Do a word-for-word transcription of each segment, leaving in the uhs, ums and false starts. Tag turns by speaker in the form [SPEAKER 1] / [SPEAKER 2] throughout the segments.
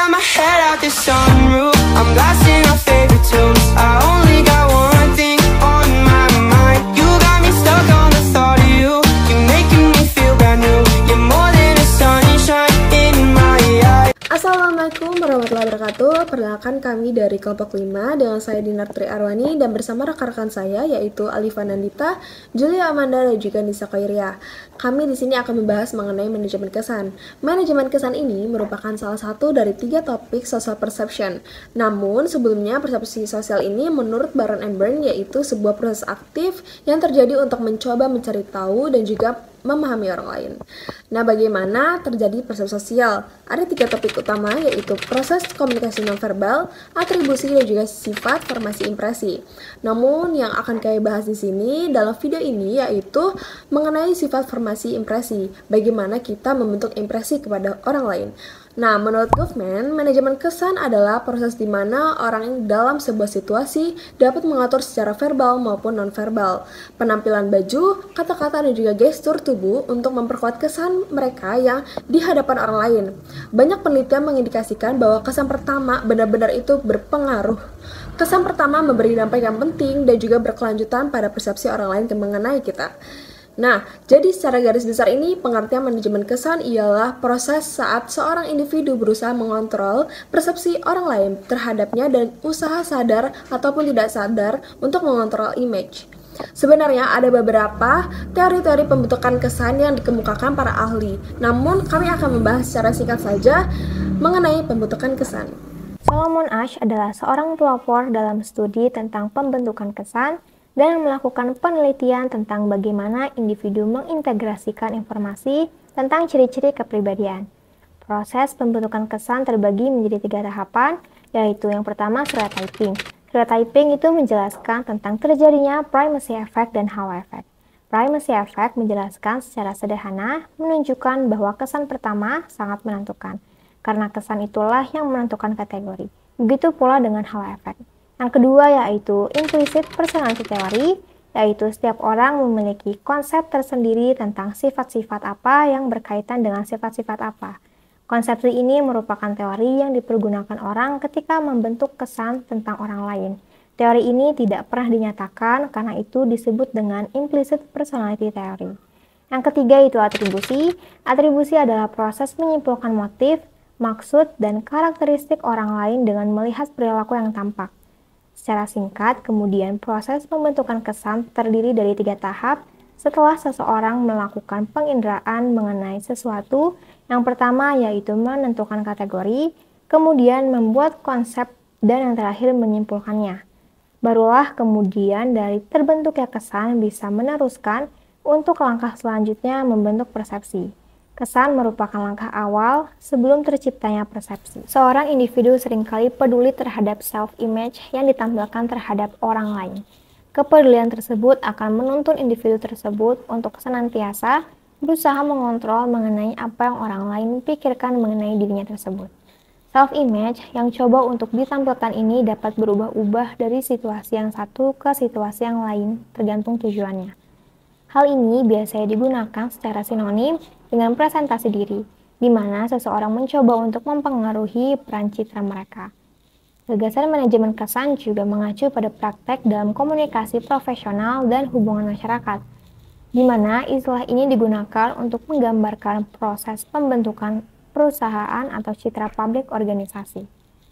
[SPEAKER 1] got my head out the sunroof, I'm blasting our favorite tunes. I only got one thing on my mind. You got me stuck on the thought of you. You're making me feel brand new. You're more than a sunshine in my eyes.
[SPEAKER 2] Assalamualaikum warahmatullahi wabarakatuh. Perkenalkan kami dari kelompok lima dengan saya Dinar Tri Arwani dan bersama rekan-rekan saya yaitu Alifa Nandita, Julia Amanda dan juga Nisa Khairia. Kami di sini akan membahas mengenai manajemen kesan. Manajemen kesan ini merupakan salah satu dari tiga topik social perception. Namun sebelumnya persepsi sosial ini menurut Baron and Byrne yaitu sebuah proses aktif yang terjadi untuk mencoba mencari tahu dan juga memahami orang lain. Nah, bagaimana terjadi persepsi sosial? Ada tiga topik utama yaitu proses komunikasi nonverbal, atribusi dan juga sifat formasi impresi. Namun yang akan kami bahas di sini dalam video ini yaitu mengenai sifat formasi impresi. Bagaimana kita membentuk impresi kepada orang lain. Nah, menurut Goffman, manajemen kesan adalah proses di mana orang dalam sebuah situasi dapat mengatur secara verbal maupun nonverbal penampilan baju, kata-kata dan juga gestur tubuh untuk memperkuat kesan mereka yang di hadapan orang lain. Banyak penelitian mengindikasikan bahwa kesan pertama benar-benar itu berpengaruh. Kesan pertama memberi dampak yang penting dan juga berkelanjutan pada persepsi orang lain mengenai kita. Nah, jadi secara garis besar ini pengertian manajemen kesan ialah proses saat seorang individu berusaha mengontrol persepsi orang lain terhadapnya dan usaha sadar ataupun tidak sadar untuk mengontrol image. Sebenarnya ada beberapa teori-teori pembentukan kesan yang dikemukakan para ahli, namun kami akan membahas secara singkat saja mengenai pembentukan kesan.
[SPEAKER 3] Solomon Asch adalah seorang pelopor dalam studi tentang pembentukan kesan dan melakukan penelitian tentang bagaimana individu mengintegrasikan informasi tentang ciri-ciri kepribadian. Proses pembentukan kesan terbagi menjadi tiga tahapan, yaitu yang pertama stereotyping. Stereotyping itu menjelaskan tentang terjadinya primacy effect dan Halo effect. Primacy effect menjelaskan secara sederhana menunjukkan bahwa kesan pertama sangat menentukan, karena kesan itulah yang menentukan kategori. Begitu pula dengan Halo effect. Yang kedua yaitu implicit personality theory, yaitu setiap orang memiliki konsep tersendiri tentang sifat-sifat apa yang berkaitan dengan sifat-sifat apa. Konsep ini merupakan teori yang dipergunakan orang ketika membentuk kesan tentang orang lain. Teori ini tidak pernah dinyatakan karena itu disebut dengan implicit personality theory. Yang ketiga itu atribusi. Atribusi adalah proses menyimpulkan motif, maksud, dan karakteristik orang lain dengan melihat perilaku yang tampak. Secara singkat, kemudian proses pembentukan kesan terdiri dari tiga tahap setelah seseorang melakukan penginderaan mengenai sesuatu. Yang pertama yaitu menentukan kategori, kemudian membuat konsep, dan yang terakhir menyimpulkannya. Barulah kemudian dari terbentuknya kesan bisa meneruskan untuk langkah selanjutnya membentuk persepsi. Kesan merupakan langkah awal sebelum terciptanya persepsi. Seorang individu seringkali peduli terhadap self-image yang ditampilkan terhadap orang lain. Kepedulian tersebut akan menuntun individu tersebut untuk senantiasa berusaha mengontrol mengenai apa yang orang lain pikirkan mengenai dirinya tersebut. Self-image yang coba untuk ditampilkan ini dapat berubah-ubah dari situasi yang satu ke situasi yang lain, tergantung tujuannya. Hal ini biasanya digunakan secara sinonim dengan presentasi diri, di mana seseorang mencoba untuk mempengaruhi peran citra mereka. Gagasan manajemen kesan juga mengacu pada praktek dalam komunikasi profesional dan hubungan masyarakat, di mana istilah ini digunakan untuk menggambarkan proses pembentukan perusahaan atau citra publik organisasi.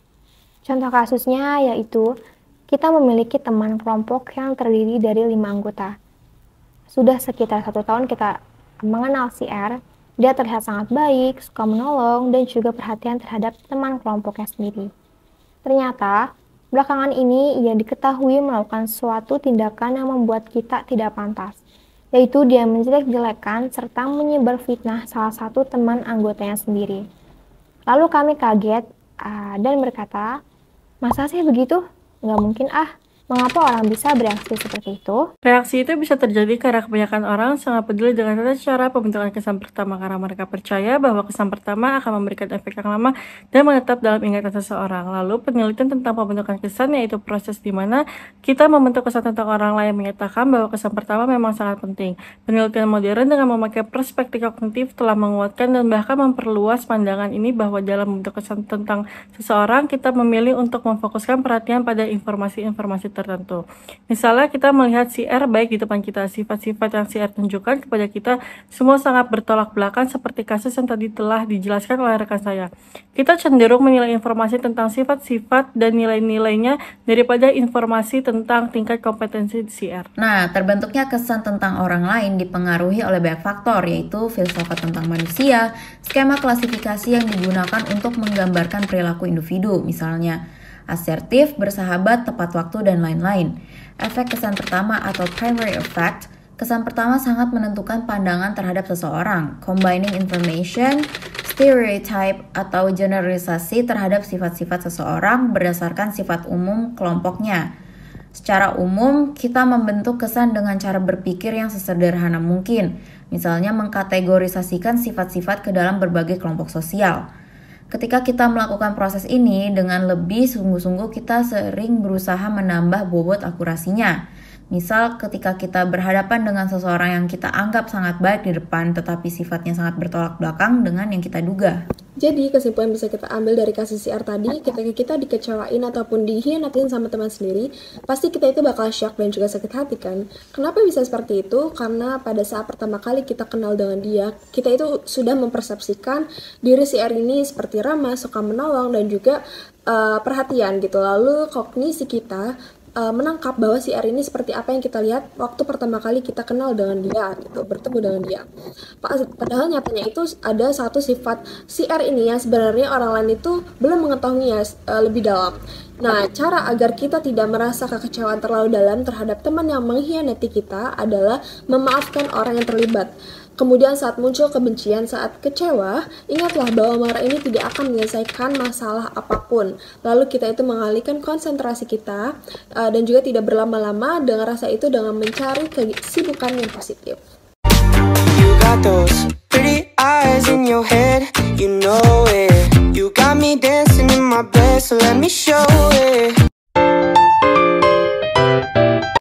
[SPEAKER 3] Contoh kasusnya yaitu, kita memiliki teman kelompok yang terdiri dari lima anggota. Sudah sekitar satu tahun kita mengenal si R, dia terlihat sangat baik, suka menolong, dan juga perhatian terhadap teman kelompoknya sendiri. Ternyata, belakangan ini ia diketahui melakukan suatu tindakan yang membuat kita tidak pantas, yaitu dia menjelek-jelekan serta menyebar fitnah salah satu teman anggotanya sendiri. Lalu kami kaget uh, dan berkata, "Masa sih begitu? Nggak mungkin ah, Mengapa orang bisa bereaksi seperti itu?
[SPEAKER 4] Reaksi itu bisa terjadi karena kebanyakan orang sangat peduli dengan tata cara pembentukan kesan pertama karena mereka percaya bahwa kesan pertama akan memberikan efek yang lama dan menetap dalam ingatan seseorang. Lalu penelitian tentang pembentukan kesan yaitu proses di mana kita membentuk kesan tentang orang lain menyatakan bahwa kesan pertama memang sangat penting. Penelitian modern dengan memakai perspektif kognitif telah menguatkan dan bahkan memperluas pandangan ini bahwa dalam membentuk kesan tentang seseorang kita memilih untuk memfokuskan perhatian pada informasi-informasi tertentu. Misalnya kita melihat si R baik di depan kita, sifat-sifat yang si R tunjukkan kepada kita semua sangat bertolak belakang seperti kasus yang tadi telah dijelaskan oleh rekan saya. Kita cenderung menilai informasi tentang sifat-sifat dan nilai-nilainya daripada informasi tentang tingkat kompetensi si R.
[SPEAKER 5] Nah, terbentuknya kesan tentang orang lain dipengaruhi oleh banyak faktor, yaitu filsafat tentang manusia, skema klasifikasi yang digunakan untuk menggambarkan perilaku individu, misalnya asertif, bersahabat, tepat waktu, dan lain-lain. Efek kesan pertama atau primary effect, kesan pertama sangat menentukan pandangan terhadap seseorang, combining information, stereotype, atau generalisasi terhadap sifat-sifat seseorang berdasarkan sifat umum kelompoknya. Secara umum, kita membentuk kesan dengan cara berpikir yang sesederhana mungkin, misalnya mengkategorisasikan sifat-sifat ke dalam berbagai kelompok sosial. Ketika kita melakukan proses ini dengan lebih sungguh-sungguh, kita sering berusaha menambah bobot akurasinya. Misal ketika kita berhadapan dengan seseorang yang kita anggap sangat baik di depan tetapi sifatnya sangat bertolak belakang dengan yang kita duga.
[SPEAKER 2] Jadi kesimpulan bisa kita ambil dari kasus si R tadi, ketika kita dikecewain ataupun dihianatin sama teman sendiri, pasti kita itu bakal shock dan juga sakit hati kan. Kenapa bisa seperti itu? Karena pada saat pertama kali kita kenal dengan dia, kita itu sudah mempersepsikan diri si R ini seperti ramah, suka menolong, dan juga uh, perhatian gitu. Lalu kognisi kita Uh, menangkap bahwa si R ini seperti apa yang kita lihat waktu pertama kali kita kenal dengan dia gitu, bertemu dengan dia. Padahal nyatanya itu ada satu sifat si R ini yang sebenarnya orang lain itu belum mengetahuinya uh, lebih dalam. Nah, cara agar kita tidak merasa kekecewaan terlalu dalam terhadap teman yang mengkhianati kita adalah memaafkan orang yang terlibat. Kemudian saat muncul kebencian, saat kecewa, ingatlah bahwa marah ini tidak akan menyelesaikan masalah apapun. Lalu kita itu mengalihkan konsentrasi kita uh, dan juga tidak berlama-lama dengan rasa itu dengan mencari kesibukan yang positif.
[SPEAKER 1] You got those pretty eyes in your head, you know it. You got me dancing in my bed, so let me show it.